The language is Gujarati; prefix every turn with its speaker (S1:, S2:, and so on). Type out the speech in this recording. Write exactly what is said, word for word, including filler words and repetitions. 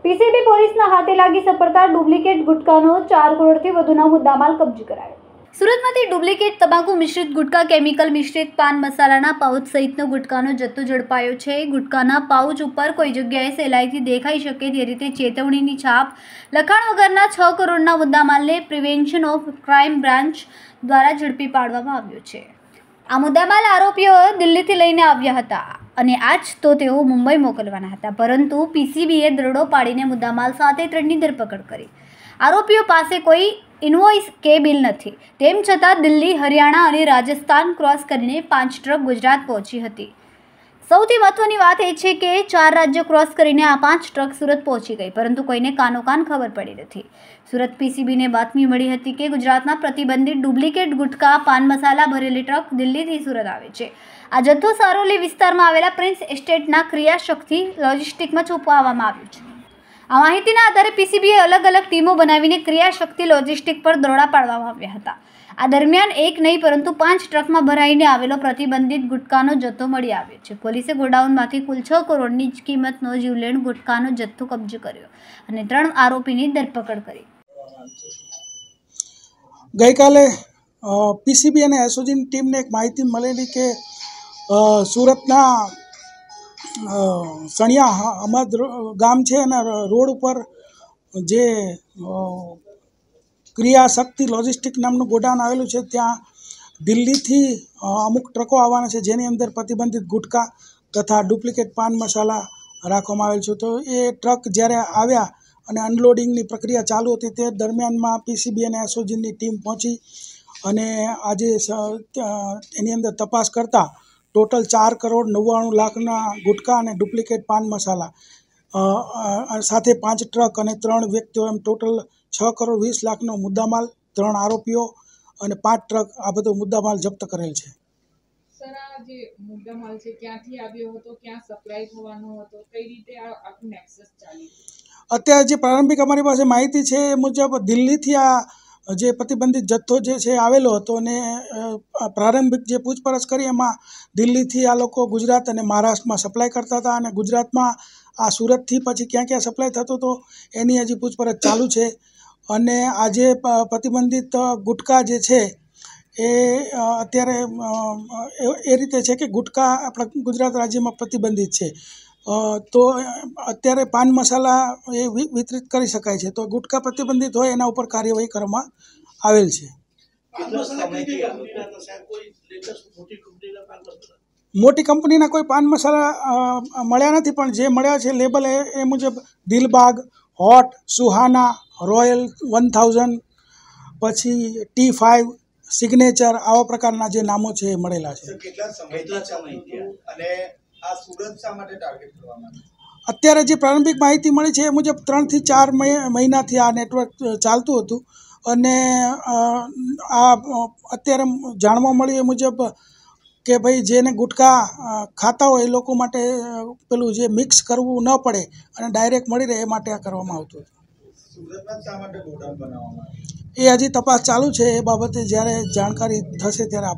S1: પીસીબી પોલીસના હાથે લાગી સફળતા ડુપ્લિકેટ ગુટકાનો ચાર કરોડથી વધુનો મુદ્દામાલ કબજે કરાયો। સુરતમાંથી ડુપ્લિકેટ તમાકુ મિશ્રિત ગુટકા, કેમિકલ મિશ્રિત પાન મસાલાના પાઉચ સહિતનો ગુટકાનો જથ્થો ઝડપાયો છે। ગુટકાના પાઉચ ઉપર કોઈ જગ્યાએ સહેલાઈથી દેખાઈ શકે તે રીતે ચેતવણીની છાપ લખાણ વગરના છ કરોડના મુદ્દામાલને પ્રિવેન્શન ઓફ ક્રાઇમ બ્રાન્ચ દ્વારા ઝડપી પાડવામાં આવ્યો છે। આ મુદ્દામાલ આરોપીઓ દિલ્હીથી લઈને આવ્યા હતા અને આજ તો તેઓ મુંબઈ મોકલવાના હતા, પરંતુ પીસીબીએ દરોડો પાડીને મુદ્દામાલ સાથે ત્રણની ધરપકડ કરી। આરોપીઓ પાસે કોઈ ઇનવોઇસ કે બિલ નથી, તેમ છતાં દિલ્હી, હરિયાણા અને રાજસ્થાન ક્રોસ કરીને પાંચ ટ્રક ગુજરાત પહોંચી હતી। સૌથી મહત્વની વાત એ છે કે ચાર રાજ્યો ક્રોસ કરીને આ પાંચ ટ્રક સુરત પહોંચી ગઈ, પરંતુ કોઈને કાનોકાન ખબર પડી નથી। સુરત પીસીબીને બાતમી મળી હતી કે ગુજરાતના પ્રતિબંધિત ડુપ્લિકેટ ગુટકા, પાન મસાલા ભરેલી ટ્રક દિલ્હીથી સુરત આવે છે। આ જથ્થો સારોલી વિસ્તારમાં આવેલા પ્રિન્સ એસ્ટેટના ક્રિયાશક્તિ લોજિસ્ટિકમાં છુપાવવામાં આવ્યો છે। આ માહિતીના આધારે પીસીબીએ અલગ અલગ ટીમો બનાવીને ક્રિયાશક્તિ લોજિસ્ટિક પર દરોડા પાડવામાં આવ્યા હતા। આ દરમિયાન એક નહીં પરંતુ પાંચ ટ્રકમાં ભરાઈને આવેલો પ્રતિબંધિત ગુટકાનો જથ્થો મળી આવ્યો છે। પોલીસે ગોડાઉનમાંથી કુલ છ કરોડની કિંમતનો જીવલેણ ગુટકાનો જથ્થો કબજે કર્યો અને ત્રણ આરોપીની ધરપકડ કરી।
S2: ગઈકાલે પીસીબી અને એસઓજીની ટીમને એક માહિતી મળેલી કે સુરતના સણિયા અમદ ગામ છે એના રોડ ઉપર જે ક્રિયાશક્તિ લોજિસ્ટિક નામનું ગોડાઉન આવેલું છે, ત્યાં દિલ્હીથી અમુક ટ્રકો આવવાના છે, જેની અંદર પ્રતિબંધિત ગુટકા તથા ડુપ્લિકેટ પાન મસાલા રાખવામાં આવેલ છે। તો એ ટ્રક જ્યારે આવ્યા અને અનલોડિંગની પ્રક્રિયા ચાલુ હતી તે દરમિયાનમાં પીસીબી અને એસઓજીની ટીમ પહોંચી અને આજે એની અંદર તપાસ કરતાં ટોટલ ચાર કરોડ નવ્વાણું લાખના ગુટકા અને ડુપ્લિકેટ પાન મસાલા સાથે પાંચ ટ્રક અને ત્રણ વ્યક્તિઓ એમ ટોટલ છ કરોડ વીસ લાખનો મુદ્દામાલ, ત્રણ આરોપીઓ અને પાંચ ટ્રક આ બધો મુદ્દામાલ જપ્ત કરેલ છે।
S3: સર, આ જે મુદ્દામાલ છે ક્યાંથી આવ્યો હતો, ક્યાં સપ્લાય થવાનો હતો, કઈ રીતે આ આખું નેક્સસ ચાલ્યું?
S2: અત્યારે જે પ્રારંભિક અમારી પાસે માહિતી છે એ મુજબ દિલ્હીથી આ જે પ્રતિબંધિત જથ્થો જે છે આવેલો હતો અને પ્રારંભિક જે પૂછપરછ કરી એમાં દિલ્હીથી આ લોકો ગુજરાત અને મહારાષ્ટ્રમાં સપ્લાય કરતા હતા અને ગુજરાતમાં આ સુરતથી પછી ક્યાં ક્યાં સપ્લાય થતો હતો એની હજી પૂછપરછ ચાલુ છે। અને આજે પ્રતિબંધિત ગુટકા જે છે એ અત્યારે એ રીતે છે કે ગુટકા આપણા ગુજરાત રાજ્યમાં પ્રતિબંધિત છે, તો અત્યારે પાન મસાલા એ વિતરિત કરી શકાય છે, તો ગુટકા પ્રતિબંધિત હોય એના ઉપર કાર્યવાહી કરવામાં આવેલ છે। મોટી કંપનીના કોઈ પાન મસાલા મળ્યા નથી, પણ જે મળ્યા છે લેબલ એ એ મુજબ Dilbagh, hot, Suhana, royal one thousand, પછી ટી ફાઇવ, સિગ્નેચર, આવા પ્રકારના જે નામો છે એ મળેલા છે। અત્યારે જે પ્રારંભિક માહિતી મળી છે એ મુજબ ત્રણથી ચાર મહિનાથી આ નેટવર્ક ચાલતું હતું અને આ અત્યારે જાણવા મળ્યું એ મુજબ કે ભાઈ જેને ગુટકા ખાતા હોય એ લોકો માટે પેલું જે મિક્સ કરવું ન પડે અને ડાયરેક્ટ મળી રહે એ માટે આ કરવામાં આવતું હતું। એ હજી તપાસ ચાલુ છે, એ બાબતે જ્યારે જાણકારી થશે ત્યારે